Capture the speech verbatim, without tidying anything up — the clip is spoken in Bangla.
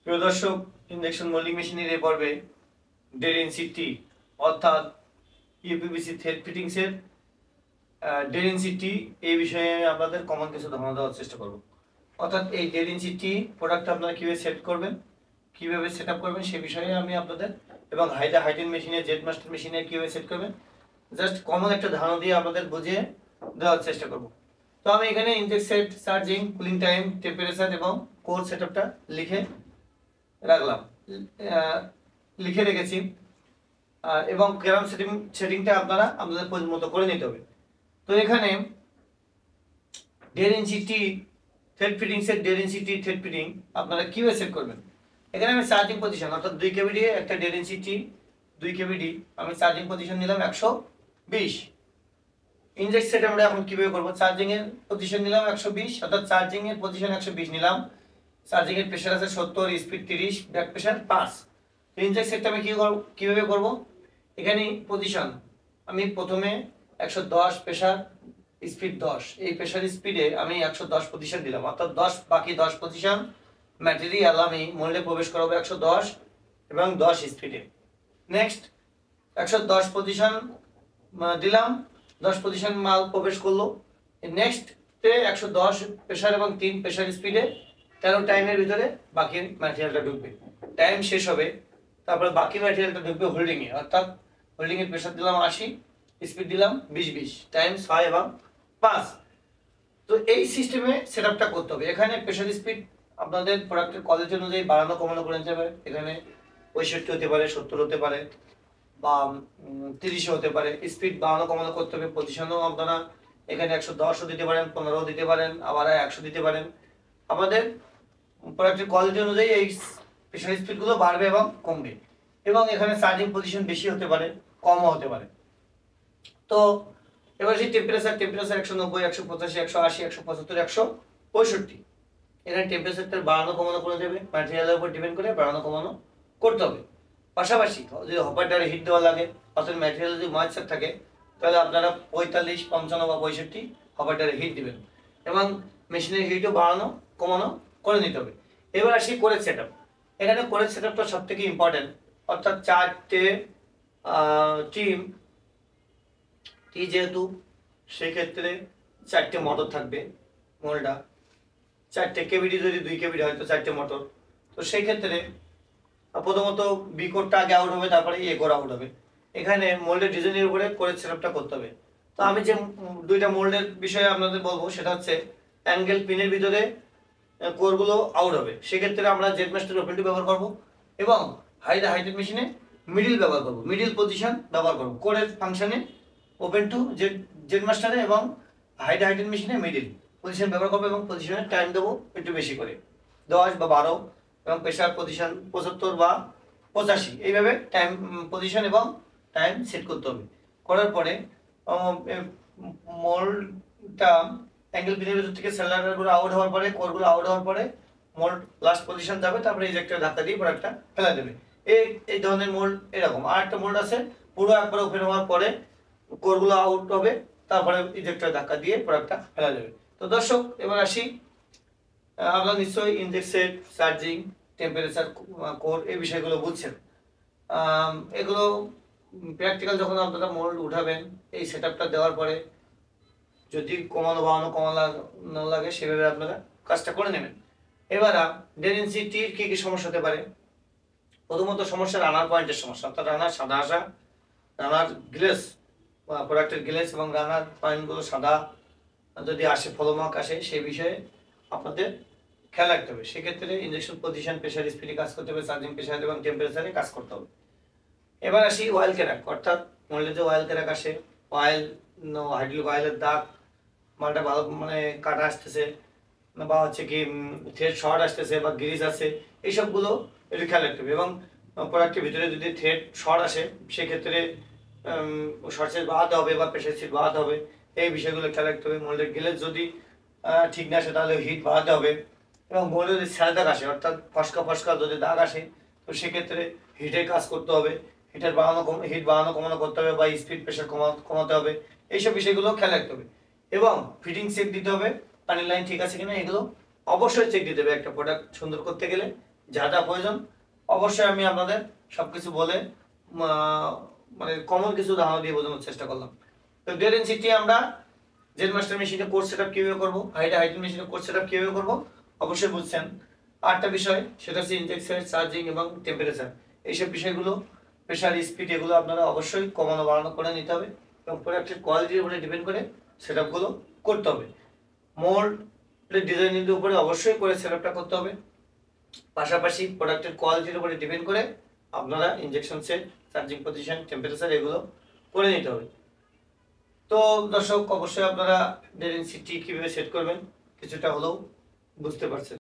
প্রিয় দর্শক, ইনজেকশন মোল্ডিং মেশিনের এই পর্বে ডেনসিটি অর্থাৎ ইউপিভিসি থ্রেড ফিটিংসের ডেনসিটি এই বিষয়ে আপনাদের কমন কিছু ধারণা দেওয়ার চেষ্টা করব। অর্থাৎ এই ডেনসিটি প্রোডাক্ট আপনারা কীভাবে সেট করবেন, কীভাবে সেট আপ করবেন সে বিষয়ে আমি আপনাদের, এবং হাইডা হাইটেন মেশিনে জেড মাস্টার মেশিনে কীভাবে সেট করবেন জাস্ট কমন একটা ধারণা দিয়ে আপনাদের বুঝিয়ে দেওয়ার চেষ্টা করব। তো আমি এখানে inject set, charging, cooling time, temperature এবং কোর সেট আপটা লিখে রাখলাম, লিখে রেখেছি। এবং ক্যারাম সেটিং সেটিংটা আপনারা আপনাদের পছন্দ মতো করে নিতে হবে। তো এখানে density thread fitting set, density thread fitting আপনারা কিভাবে সেট করবেন। এখানে আমি চার্জিং পজিশন অর্থাৎ দুই কেবি দিয়ে একটা ডেনসিটি দুই কেবি ডি আমি চার্জিং পজিশন নিলাম একশো বিশ। ইনজেক্ট সেট আমরা এখন কিভাবে করবো, চার্জিং এর পজিশন নিলাম একশো বিশ, অর্থাৎ চার্জিং এর পজিশন একশো বিশ নিলাম। চার্জিং এর প্রেসার আছে সত্তর, স্পিড তিরিশ, ব্যাক প্রেসার পাঁচ। ইনজেক্ট সেটটা আমি কি করব, কিভাবে করব, এখানে পজিশন আমি প্রথমে একশো দশ প্রেসার, স্পিড দশ, এই প্রেসার স্পিডে আমি একশো দশ পজিশন দিলাম, অর্থাৎ দশ বাকি দশ পজিশন ম্যাটেরিয়াল আমি মোল্ডে প্রবেশ করাবো একশো দশ এবং দশ স্পিডে। নেক্সট একশো দশ পজিশন দিলাম, দশ পজিশন মাল প্রবেশ করলো। নেক্সটে একশো দশ প্রেসার এবং তিন প্রেসার স্পিডে তেরো টাইমের ভিতরে বাকি ম্যাটেরিয়ালটা ঢুকবে। টাইম শেষ হবে, তারপরে বাকি ম্যাটেরিয়ালটা ঢুকবে হোল্ডিংয়ে, অর্থাৎ হোল্ডিংয়ের প্রেসার দিলাম আশি, স্পিড দিলাম বিশ বিশ, টাইম ছয় এবং পাঁচ। তো এই সিস্টেমে সেট আপটা করতে হবে। এখানে প্রেসার স্পিড আপনাদের প্রোডাক্টের কোয়ালিটি অনুযায়ী বাড়ানো কমানো করে নিতে পারে। এখানে পঁয়ষট্টি হতে পারে, সত্তর হতে পারে, বা তিরিশে হতে পারে। স্পিড বাড়ানো কমানো করতে হবে। পজিশনও আপনারা এখানে একশো দশও দিতে পারেন, পনেরো দিতে পারেন, আবার একশো দিতে পারেন। আমাদের প্রোডাক্টের কোয়ালিটি অনুযায়ী এই প্রেসার স্পিডগুলো বাড়বে এবং কমবে। এবং এখানে চার্জিং পজিশন বেশি হতে পারে, কমও হতে পারে। তো এবার সেই টেম্পারেচার টেম্পারেচার একশো নব্বই, একশো পঁচাশি, একশো আশি, একশো পঁচাত্তর, একশো পঁয়ষট্টি। এখানে টেম্পারেচারটা বাড়ানো কমানো করে দেবে, ম্যাটেরিয়ালের উপর ডিপেন্ড করে বাড়ানো কমানো করতে হবে। পাশাপাশি যদি হপার ডারে হিট দেওয়া লাগে, অর্থাৎ ম্যাটেরিয়াল যদি ময়েশ্চার থাকে, তাহলে আপনারা পঁয়তাল্লিশ, পঞ্চান্ন বা পঁয়ষট্টি হপার ডারে হিট দিবেন, এবং মেশিনের হিটও বাড়ানো কমানো করে নিতে হবে। এবার আসি কোরেজ সেট আপ। এখানে কোরেজ সেট আপটা সব থেকে ইম্পর্টেন্ট, অর্থাৎ চারটে টিম টি যেহেতু সেক্ষেত্রে চারটে মোটর থাকবে। মোলটা চারটে কেবিডি, যদি দুই কেবিডি হয় তো চারটে মোটর। তো সেই ক্ষেত্রে প্রথমত বি কোডটা আগে আউট হবে, তারপরে এ কোড আউট হবে। এখানে মোল্ডের ডিজাইনের উপরে কোরেজ সেটআপটা করতে হবে। তো আমি যে দুইটা মোল্ডের বিষয়ে আপনাদের বলবো সেটা হচ্ছে অ্যাঙ্গেল পিনের ভিতরে কোরগুলো আউট হবে, সেক্ষেত্রে আমরা জেড মাস্টার ওপেন টু ব্যবহার করব, এবং হাইড হাইটেড মেশিনে মিডিল ব্যবহার করব, মিডিল পজিশন ব্যবহার করব। কোরের ফাংশনে ওপেন টু জেড জেড মাস্টারে এবং হাইড হাইটেড মেশিনে মিডিল পজিশন ব্যবহার করবো, এবং পজিশনের টাইম দেবো একটু বেশি করে, দশ বা বারো, এবং প্রেসার পজিশন পঁচাত্তর বা পঁচাশি। এইভাবে টাইম পজিশন এবং টাইম সেট করতে হবে। করার পরে মোল্ডটা অ্যাঙ্গেল পিনের ভিতর থেকে সেলারগুলো আউট হওয়ার পরে, কোরগুলো আউট হওয়ার পরে মোল্ড লাস্ট পজিশন যাবে, তারপরে ইজেক্টর ধাক্কা দিয়ে প্রোডাক্টটা ফেলা দেবে। এই এই ধরনের মোল্ড এরকম। আর একটা মোল্ড আছে পুরো একবার ওপেন হওয়ার পরে কোরগুলো আউট হবে, তারপরে ইজেক্টর ধাক্কা দিয়ে প্রোডাক্টটা ফেলা দেবে। তো দর্শক, এবার আসি, আপনারা নিশ্চয়ই inject set, charging, temperature, core এই বিষয়গুলো বুঝছেন। এগুলো প্র্যাকটিক্যাল যখন আপনারা মোল্ড উঠাবেন, এই সেট আপটা দেওয়ার পরে যদি কমানো বাড়ানো কমানো লাগে সেভাবে আপনারা কাজটা করে নেবেন। এবার ডেনসিটির কী কী সমস্যা হতে পারে। প্রথমত সমস্যা রানার পয়েন্টের সমস্যা, অর্থাৎ রানার সাদা আসা, রানার গ্লেস বা প্রোডাক্টের গ্লেস এবং রানার পয়েন্টগুলো সাদা যদি আসে, ফলোমার্ক আসে, সেই বিষয়ে আপনাদের খেয়াল রাখতে হবে। সেক্ষেত্রে ইনজেকশন পজিশন, প্রেসার স্পিডে কাজ করতে হবে, চার্জিং প্রেসার এবং টেম্পারেচারে কাজ করতে হবে। এবার আসি অয়েল ক্র্যাক, অর্থাৎ মোল্ডে যে অয়েল ক্র্যাক আসে, অয়েল হাইড্রোলিক অয়েলের দাগ, মালটা ভালো মানে কাটা আসতেছে, বা হচ্ছে কি থ্রেড শর্ট আসতেছে বা গ্রিজ আছে, এইসবগুলো একটু খেয়াল রাখতে হবে। এবং প্রোডাক্টের ভিতরে যদি থ্রেড শর্ট আসে, সেক্ষেত্রে শর্ট সেট বাড়াতে হবে বা প্রেসার সেট বাড়াতে হবে, এই বিষয়গুলো খেয়াল রাখতে হবে। মোল্ডের গ্লেজ যদি ঠিক না আসে তাহলে হিট বাড়াতে হবে, এবং মোল্ডে যদি স্যার দাগ আসে, অর্থাৎ ফসকা ফসকা যদি দাগ আসে, তো সেক্ষেত্রে হিটের কাজ করতে হবে, হিটের বাড়ানো কম হিট বাড়ানো কমানো করতে হবে, বা স্পিড প্রেসার কমা কমাতে হবে। এইসব বিষয়গুলো খেয়াল রাখতে হবে। এবং ফিটিং চেক দিতে হবে, পানির লাইন ঠিক আছে কিনা, এগুলো অবশ্যই চেক দিতে হবে একটা প্রোডাক্ট সুন্দর করতে গেলে। যা যা প্রয়োজন অবশ্যই আমি আপনাদের সবকিছু বলে মানে কমন কিছু ধারণা দিয়ে বোঝানোর চেষ্টা করলাম। তো ডেনসিটি আমরা জেন মাস্টার মেশিনে কোর্স সেটআপ কিভাবে করব, হাইডা হাইড্রোল মেশিনে কোর্স সেটআপ কিভাবে করব অবশ্যই বুঝছেন। আরেকটা বিষয় সেটা হচ্ছে ইনজেকশন, চার্জিং এবং টেম্পারেচার, এইসব বিষয়গুলো, প্রেসার, স্পিড, এগুলো আপনারা অবশ্যই কমানো বাড়ানো করে নিতে হবে এবং প্রোডাক্টের কোয়ালিটির উপরে ডিপেন্ড করে সেটআপগুলো করতে হবে। মোল্ডের ডিজাইনের উপরে অবশ্যই করে সেটআপটা করতে হবে। পাশাপাশি প্রোডাক্টের কোয়ালিটির উপরে ডিপেন্ড করে আপনারা injection set, charging position, temperature এগুলো করে নিতে হবে। তো দর্শক অবশ্যই আপনারা ডেনসিটি কিভাবে সেট করবেন কিছুটা হলেও বুঝতে পারছেন।